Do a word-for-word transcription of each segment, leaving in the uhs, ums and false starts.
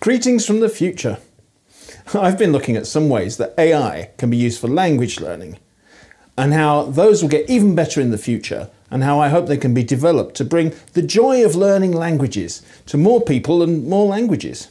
Greetings from the future. I've been looking at some ways that A I can be used for language learning and how those will get even better in the future and how I hope they can be developed to bring the joy of learning languages to more people and more languages.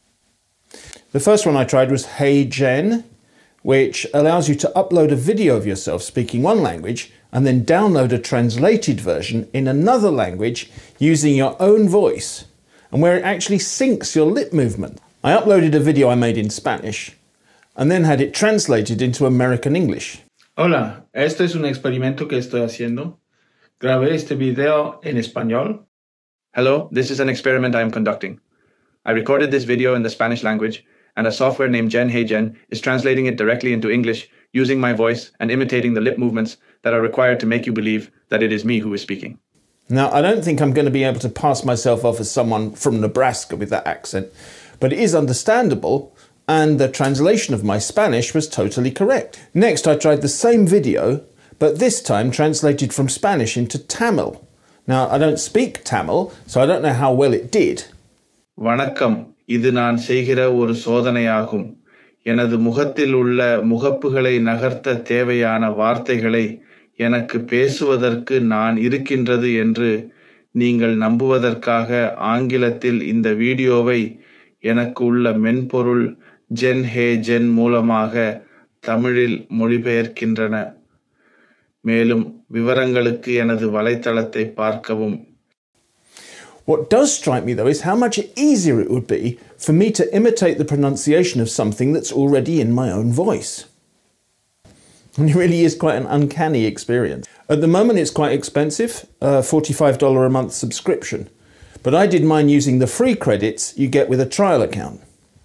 The first one I tried was HeyGen, which allows you to upload a video of yourself speaking one language and then download a translated version in another language using your own voice, and where it actually syncs your lip movement. I uploaded a video I made in Spanish and then had it translated into American English. Hola, esto es un experimento que estoy haciendo. Grabé este video en español. Hello, this is an experiment I am conducting. I recorded this video in the Spanish language, and a software named Gen HeyGen is translating it directly into English using my voice and imitating the lip movements that are required to make you believe that it is me who is speaking. Now, I don't think I'm going to be able to pass myself off as someone from Nebraska with that accent, but it is understandable, and the translation of my Spanish was totally correct. Next, I tried the same video, but this time translated from Spanish into Tamil. Now, I don't speak Tamil, so I don't know how well it did. வணக்கம், இது நான் செய்கிற ஒரு சோதனையாகும். எனது முகத்தில் உள்ள முகப்புகளை நகர்த்த தேவையான வார்த்தைகளை எனக்கு பேசுவதற்கு நான் இருக்கின்றது என்று நீங்கள் நம்புவதற்காக ஆங்கிலத்தில் இந்த வீடியோவை எனக்கு உள்ள மென்பொருள் ஜென் ஹேஜென் மூலமாக தமிழில் மொழிபெயர்க்கின்றன. மேலும் விவரங்களுக்கு எனது வலைத்தளத்தை பார்க்கவும். What does strike me though is how much easier it would be for me to imitate the pronunciation of something that's already in my own voice. And it really is quite an uncanny experience. At the moment it's quite expensive, a forty-five dollars a month subscription. But I did mine using the free credits you get with a trial account.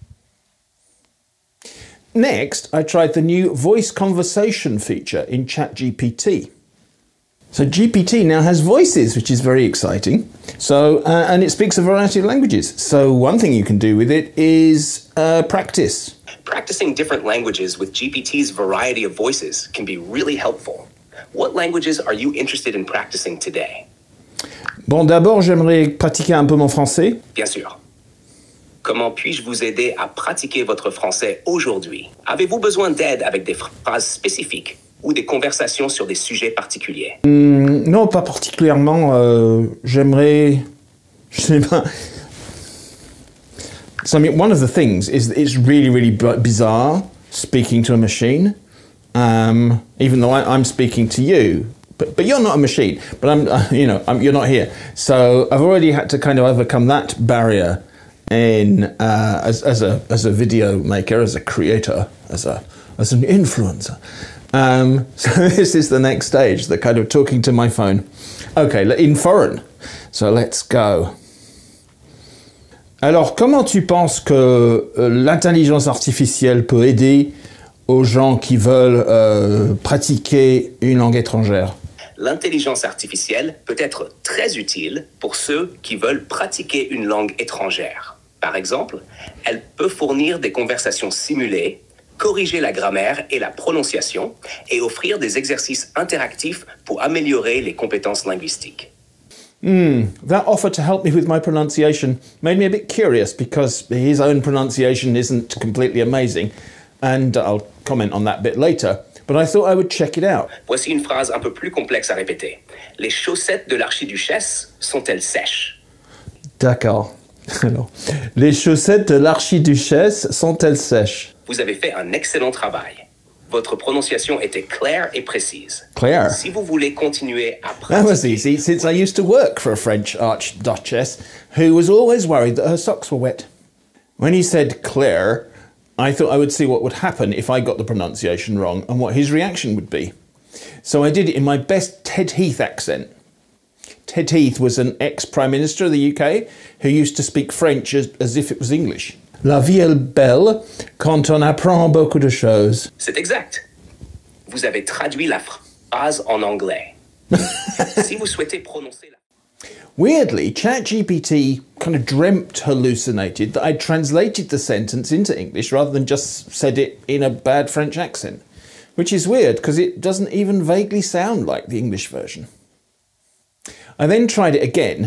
Next, I tried the new voice conversation feature in ChatGPT. So G P T now has voices, which is very exciting. So, uh, and it speaks a variety of languages. So one thing you can do with it is uh, practice. Practicing different languages with G P T's variety of voices can be really helpful. What languages are you interested in practicing today? Bon, d'abord, j'aimerais pratiquer un peu mon français. Bien sûr. Comment puis-je vous aider à pratiquer votre français aujourd'hui? Avez-vous besoin d'aide avec des phrases spécifiques ou des conversations sur des sujets particuliers? Mm, non, pas particulièrement. Euh, j'aimerais... Je sais pas... So, I mean, one of the things is that it's really, really bizarre speaking to a machine, um, even though I, I'm speaking to you. But, but you're not a machine, but I'm, uh, you know, I'm, you're not here. So I've already had to kind of overcome that barrier in uh, as, as a as a video maker, as a creator, as a as an influencer. Um, so this is the next stage, the kind of talking to my phone. Okay, in foreign. So let's go. Alors, comment tu penses que l'intelligence artificielle peut aider aux gens qui veulent euh, pratiquer une langue étrangère? L'intelligence artificielle peut être très utile pour ceux qui veulent pratiquer une langue étrangère. Par exemple, elle peut fournir des conversations simulées, corriger la grammaire et la prononciation, et offrir des exercices interactifs pour améliorer les compétences linguistiques. Mm, that offer to help me with my pronunciation made me a bit curious because his own pronunciation isn't completely amazing, and I'll comment on that bit later. But I thought I would check it out. Voici une phrase un peu plus complexe à répéter. Les chaussettes de l'archiduchesse sont-elles sèches? D'accord. Alors, les chaussettes de l'archiduchesse sont-elles sèches? Vous avez fait un excellent travail. Votre prononciation était claire et précise. Claire? Si vous voulez continuer à pratiquer... That was easy, since I used to work for a French archduchess who was always worried that her socks were wet. When he said Claire, I thought I would see what would happen if I got the pronunciation wrong and what his reaction would be. So I did it in my best Ted Heath accent. Ted Heath was an ex-Prime Minister of the U K who used to speak French as, as if it was English. La vie est belle quand on apprend beaucoup de choses. C'est exact. Vous avez traduit la phrase en anglais. Si vous souhaitez prononcer la... Weirdly, ChatGPT kind of dreamt, hallucinated that I translated the sentence into English rather than just said it in a bad French accent, which is weird because it doesn't even vaguely sound like the English version. I then tried it again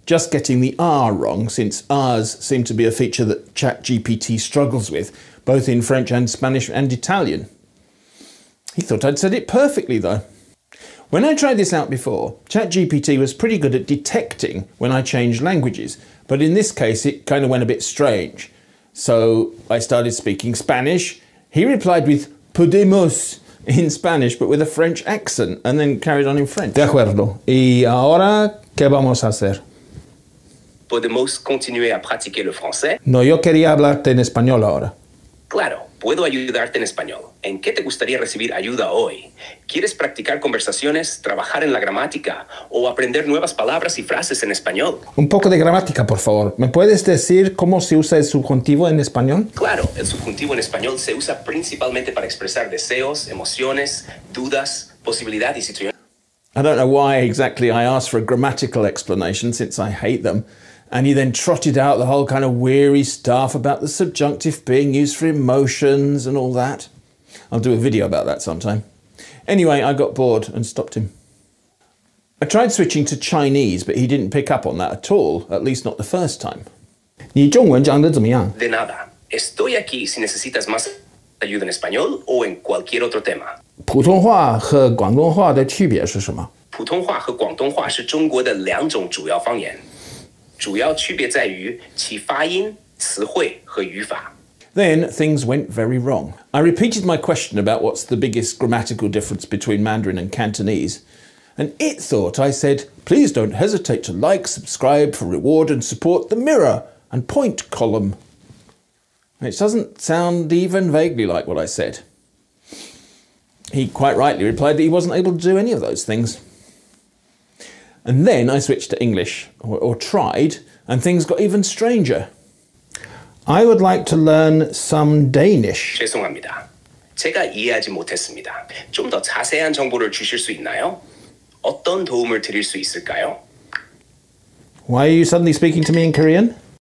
just getting the R wrong, since R's seem to be a feature that ChatGPT struggles with, both in French and Spanish and Italian. He thought I'd said it perfectly though. When I tried this out before, ChatGPT was pretty good at detecting when I changed languages, but in this case it kind of went a bit strange. So I started speaking Spanish. He replied with podemos in Spanish, but with a French accent, and then carried on in French. De acuerdo. ¿Y ahora qué vamos a hacer? ¿Podemos continuar a practicar el francés? No, yo quería hablarte en español ahora. Claro, puedo ayudarte en español. ¿En qué te gustaría recibir ayuda hoy? ¿Quieres practicar conversaciones, trabajar en la gramática o aprender nuevas palabras y frases en español? Un poco de gramática, por favor. ¿Me puedes decir cómo se usa el subjuntivo en español? Claro, el subjuntivo en español se usa principalmente para expresar deseos, emociones, dudas, posibilidades y situaciones. I don't know why exactly I asked for a grammatical explanation, since I hate them. And he then trotted out the whole kind of weary stuff about the subjunctive being used for emotions and all that. I'll do a video about that sometime. Anyway, I got bored and stopped him. I tried switching to Chinese, but he didn't pick up on that at all, at least not the first time. 你中文讲得怎么样? De nada. Estoy aquí si necesitas más ayuda en español o en cualquier otro tema. 普通话和广东话的区别是什么? 普通话和广东话是中国的两种主要方言。主要区别在于其发音、词汇和语法。 Then things went very wrong. I repeated my question about what's the biggest grammatical difference between Mandarin and Cantonese, and it thought I said, please don't hesitate to like, subscribe for reward and support the mirror and point column. It doesn't sound even vaguely like what I said. He quite rightly replied that he wasn't able to do any of those things. And then I switched to English, or, or tried, and things got even stranger. I would like to learn some Danish. 죄송합니다. 제가 이해하지 못했습니다. 좀 더 자세한 정보를 주실 수 있나요? 어떤 도움을 드릴 수 있을까요? Why are you suddenly speaking to me in Korean?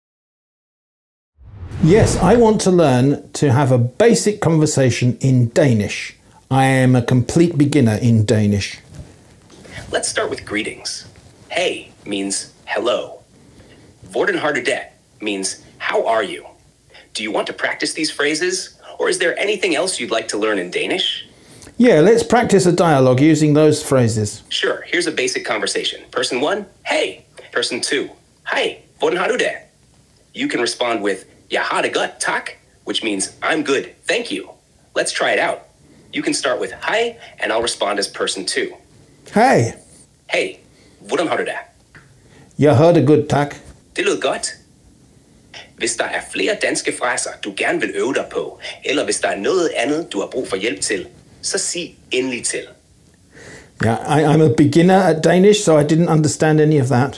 Yes, I want to learn to have a basic conversation in Danish. I am a complete beginner in Danish. Let's start with greetings. Hey means hello. Hvordan har du det means how are you? Do you want to practice these phrases, or is there anything else you'd like to learn in Danish? Yeah, let's practice a dialogue using those phrases. Sure, here's a basic conversation. Person one, hey. Person two, hi, hvordan har du det? You can respond with, jeg har det godt, tak, which means I'm good, thank you. Let's try it out. You can start with hi, and I'll respond as person two. Hey. Hey, hvordan har du det? Jeg har det godt, tak. Det lyder godt. Hvis der er flere danske fraser, du gerne vil øve dig på, eller hvis der er noget andet, du har brug for hjælp til, så sig endelig til. Yeah, I, I'm a beginner at Danish, so I didn't understand any of that.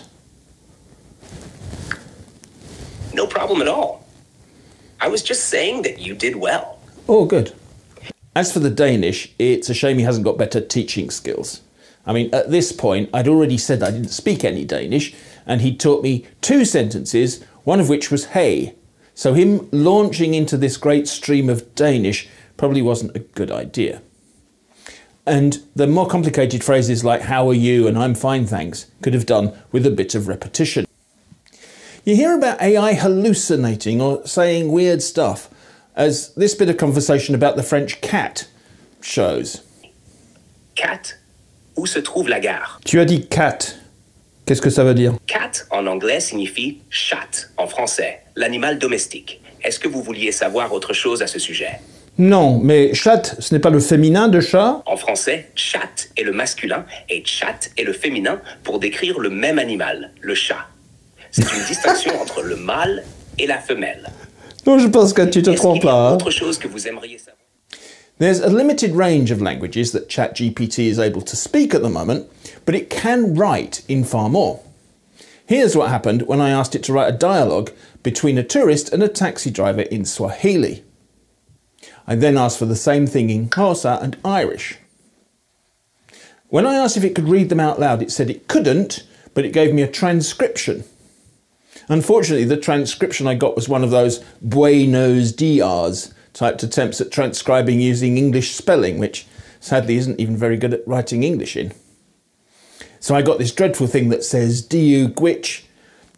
No problem at all. I was just saying that you did well. Oh, good. As for the Danish, it's a shame he hasn't got better teaching skills. I mean, at this point, I'd already said I didn't speak any Danish, and he'd taught me two sentences, one of which was hey. So him launching into this great stream of Danish probably wasn't a good idea. And the more complicated phrases like how are you and I'm fine thanks could have done with a bit of repetition. You hear about A I hallucinating or saying weird stuff, as this bit of conversation about the French cat shows. Cat, où se trouve la gare? Tu as dit cat. Qu'est-ce que ça veut dire? Cat en anglais signifie chatte en français, l'animal domestique. Est-ce que vous vouliez savoir autre chose à ce sujet? Non, mais chatte, ce n'est pas le féminin de chat? En français, chatte est le masculin et chatte est le féminin pour décrire le même animal, le chat. C'est une distinction entre le mâle et la femelle. Non, je pense que tu te trompes là. Autre chose que vous aimeriez savoir? There's a limited range of languages that ChatGPT is able to speak at the moment, but it can write in far more. Here's what happened when I asked it to write a dialogue between a tourist and a taxi driver in Swahili. I then asked for the same thing in Xhose and Irish. When I asked if it could read them out loud, it said it couldn't, but it gave me a transcription. Unfortunately, the transcription I got was one of those buenos dias typed attempts at transcribing using English spelling, which sadly isn't even very good at writing English in. So I got this dreadful thing that says, "Do you gwitch?"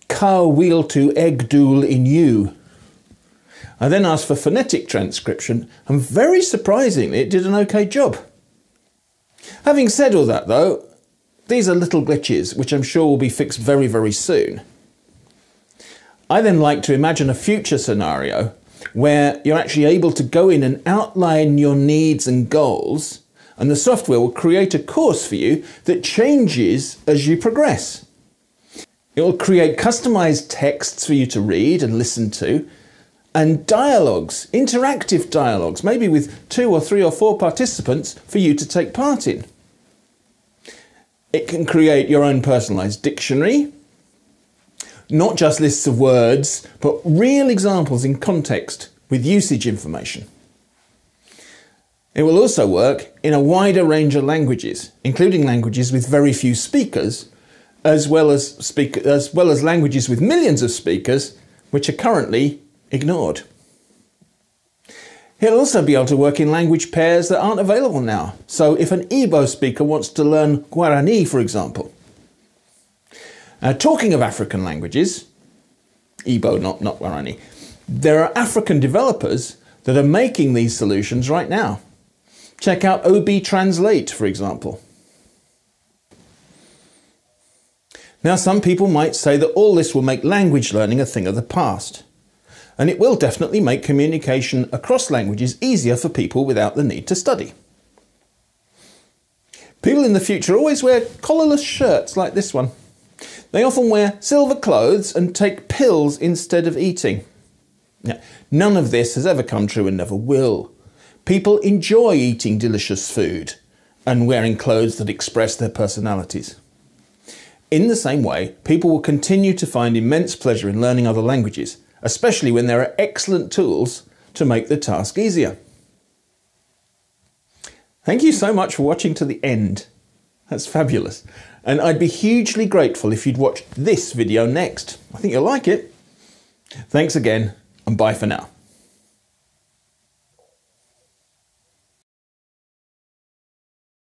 Ka wheel to egg dool in you. I then asked for phonetic transcription, and very surprisingly it did an okay job. Having said all that though, these are little glitches which I'm sure will be fixed very very soon. I then like to imagine a future scenario where you're actually able to go in and outline your needs and goals, and the software will create a course for you that changes as you progress. It will create customized texts for you to read and listen to, and dialogues, interactive dialogues, maybe with two or three or four participants for you to take part in. It can create your own personalized dictionary, not just lists of words, but real examples in context with usage information. It will also work in a wider range of languages, including languages with very few speakers, as well as, speak, as well as languages with millions of speakers, which are currently ignored. It'll also be able to work in language pairs that aren't available now. So if an Igbo speaker wants to learn Guarani, for example. Uh, talking of African languages, Igbo, not, not Guarani, there are African developers that are making these solutions right now. Check out O B Translate, for example. Now, some people might say that all this will make language learning a thing of the past. And it will definitely make communication across languages easier for people without the need to study. People in the future always wear collarless shirts like this one. They often wear silver clothes and take pills instead of eating. Now, none of this has ever come true and never will. People enjoy eating delicious food and wearing clothes that express their personalities. In the same way, people will continue to find immense pleasure in learning other languages, especially when there are excellent tools to make the task easier. Thank you so much for watching to the end. That's fabulous. And I'd be hugely grateful if you'd watch this video next. I think you'll like it. Thanks again, and bye for now.